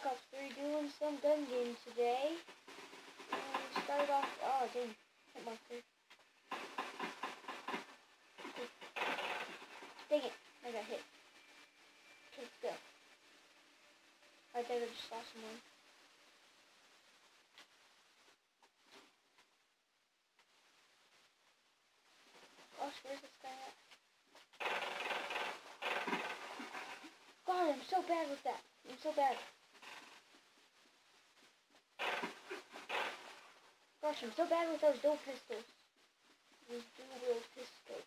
Black Ops 3 doing some dungeon today. And we started off, oh dang, hit marker. Dang it, I got hit. Okay, let's go. I think I just saw someone. Gosh, where's this guy at? God, I'm so bad with that. I'm so bad. Gosh, I'm so bad with those dual pistols. These dual pistols.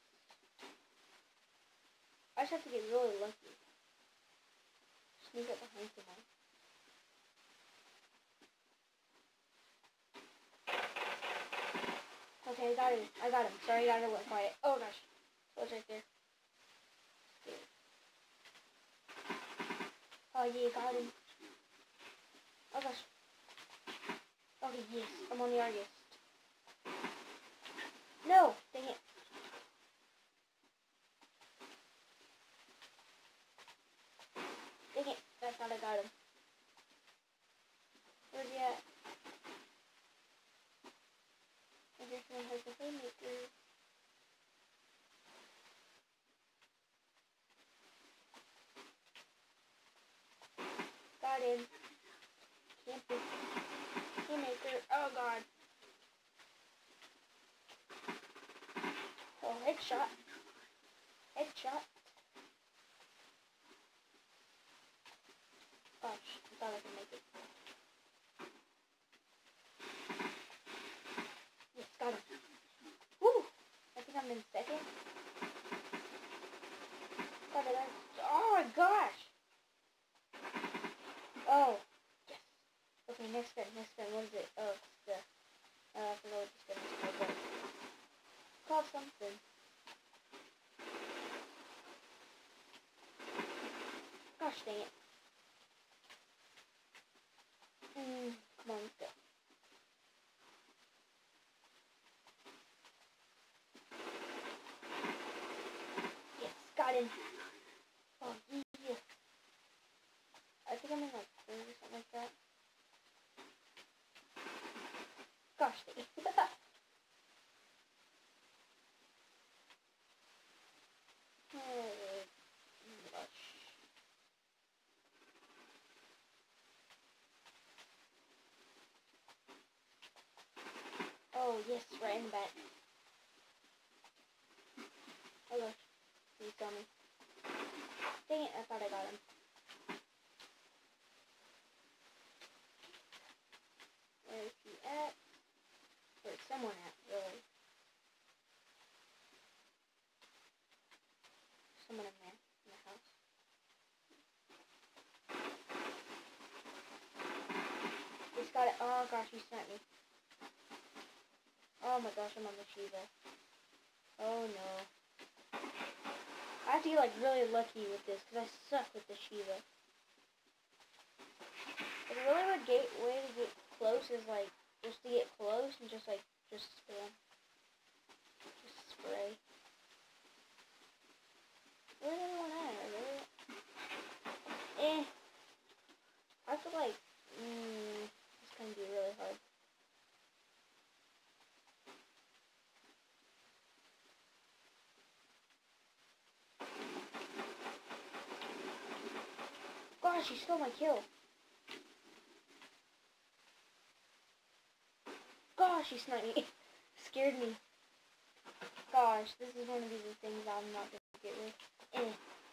I just have to get really lucky. Sneak up behind someone. Okay, I got him. I got him. Sorry, I went quiet. Oh gosh. What's right there? Oh yeah, got him. Oh gosh. Okay, yes. I'm on the Argus. No! Dang it. Dang it. I thought I got him. Where's he at? I guess one has a haymaker. Got him. Camping. Haymaker. Oh god. Oh, headshot. Headshot. Gosh, I thought I could make it. Yes, got him. Woo! I think I'm in second. Got it. Oh my gosh! Oh, yes. Okay, next gun. What is it? Oh, it's the, I forgot what this gun is called. Called something. Gosh dang it. Come on, let's go. Yes, got him. Oh, yeah. I think I'm in like 3 or something like that. Gosh dang it. Oh, gosh. Oh, yes, right in the back. Oh gosh, he saw me. Dang it, I thought I got him. Where is he at? Where's someone at, really? Someone in there, in the house. He's got it. Oh gosh, he sniped me. Oh my gosh, I'm on the Shiva. Oh no. I have to get like really lucky with this because I suck with the Shiva. Like, a really good way to get close is like just to get close and just spam. Just spray. Where's everyone at? Really? I feel like this is gonna be really hard. Gosh, he stole my kill. Gosh, he sniped me. Scared me. Gosh, this is one of these things I'm not gonna get with.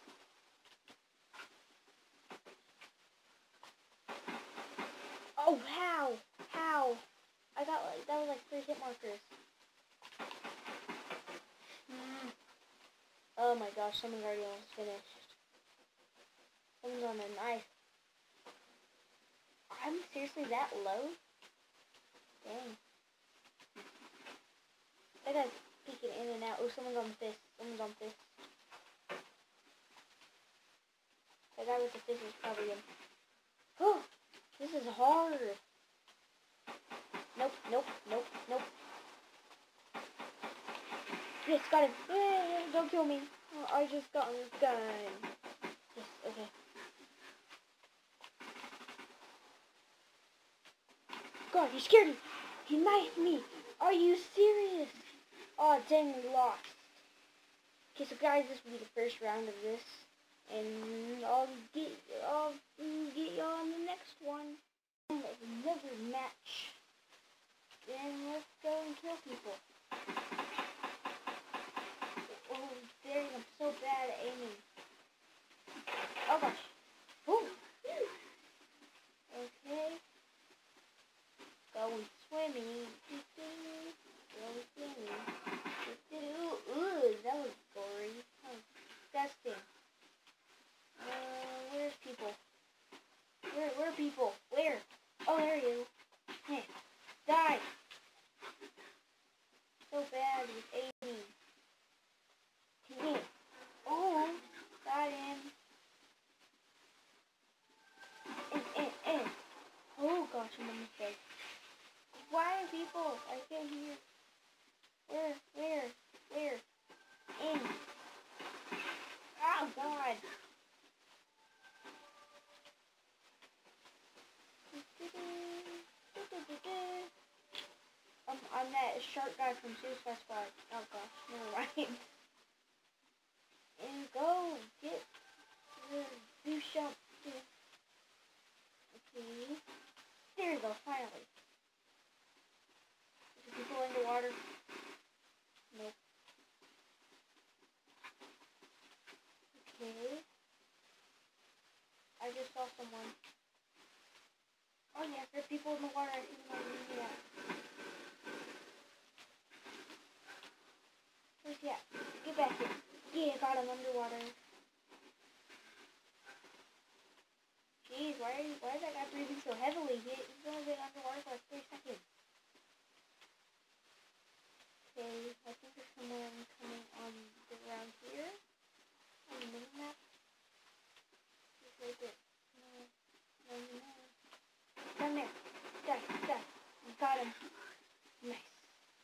Oh, how? How? I got like, that was like 3 hit markers. Oh my gosh, someone already almost finished. Someone's on a knife. I'm seriously that low? Dang. That guy's peeking in and out. Oh, someone's on the fist. Someone's on fist. That guy with the fist is probably him. Oh, this is hard. Nope. Yes, got him. Yay, don't kill me. Oh, I just got this gun. Yes, okay. God, he scared me. He knifed me. Are you serious? Oh, dang, we lost. Okay, so guys, this will be the first round of this. And I'll get y'all on the next one. Another match. Then let's go and kill people. Oh, dang, I'm so bad at aiming. Oh gosh. Ooh. Okay. Going swimming. Going swimming. Ooh, that was gory. That was disgusting. Where's people? Where are people? Where? Oh, there you go. Hey, die! So bad with aiming. Yeah. Oh, got him. Oh gosh, I'm almost dead. Why are people? I can't hear. Where? In. Oh god. I'm that shark guy from Suicide Squad. Oh gosh, never mind. And go get the do jump. Okay. There you go, finally. Is there people in the water? Nope. Okay. I just saw someone. Oh yeah, there are people in the water. I see them on the map. Where's he at? Get back here. Yeah, got him underwater. Jeez, why is that guy breathing so heavily? He's only been underwater for like 3 seconds. Okay, I think there's someone coming on the ground here. On the mini-map. He's right there. No. Down there. Die. You got him. Nice.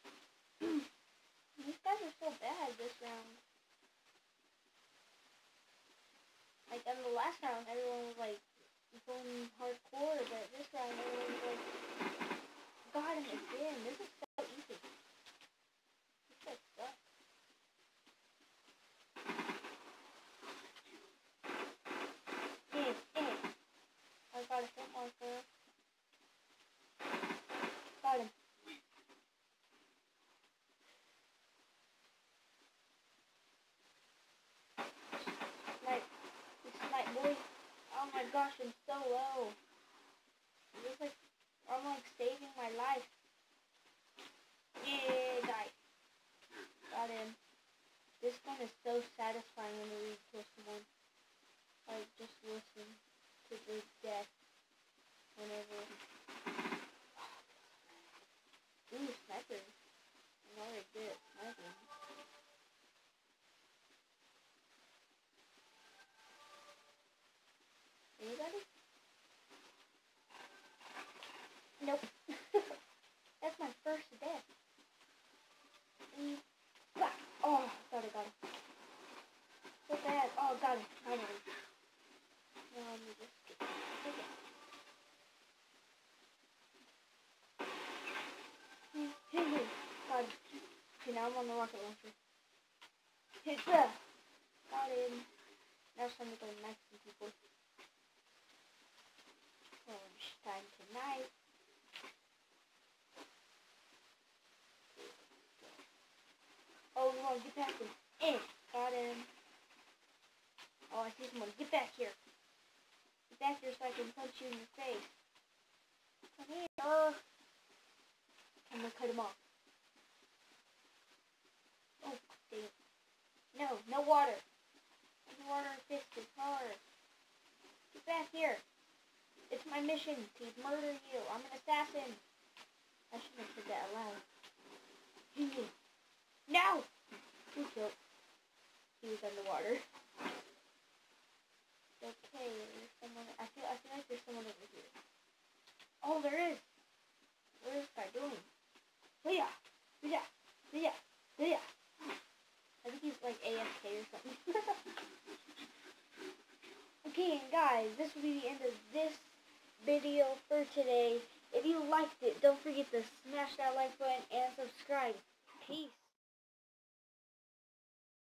These guys are so bad this round. Like, in the last round, everyone was like, going hardcore, but this round, everyone was like, got him again. This is so easy. This guy sucks. I got a hit marker. Got him. Snipe, boy. Oh my gosh, I'm so low. It's like, I'm like saving my life. Yeah, die. Got him. This one is so satisfying when you kill someone. Like, just listen to the death whenever. Ooh, sniper. I'm already good at sniping. Anybody? Nope. That's my first death. Oh, got him. So bad. Oh, got him. Finally. Now let me just get it. Got him. Okay, now I'm on the rocket launcher. Hit the. Got him. Now it's time to go knife some people. Oh, it's time to knife. Oh, no, get back him. Got him. Oh, I see someone. Get back here. Get back here so I can punch you in the face. Come here. I'm gonna cut him off. Oh, dang it. No water. Water fist is hard. Get back here. It's my mission to murder you. I'm an assassin. I shouldn't have said that aloud. No! Who killed? He was underwater. Okay, there's someone. I feel like there's someone over here. Oh, there is. What is this guy doing? Yeah. I think he's like AFK or something. Okay, and guys, this will be the end of this video for today. If you liked it, don't forget to smash that like button and subscribe. Peace.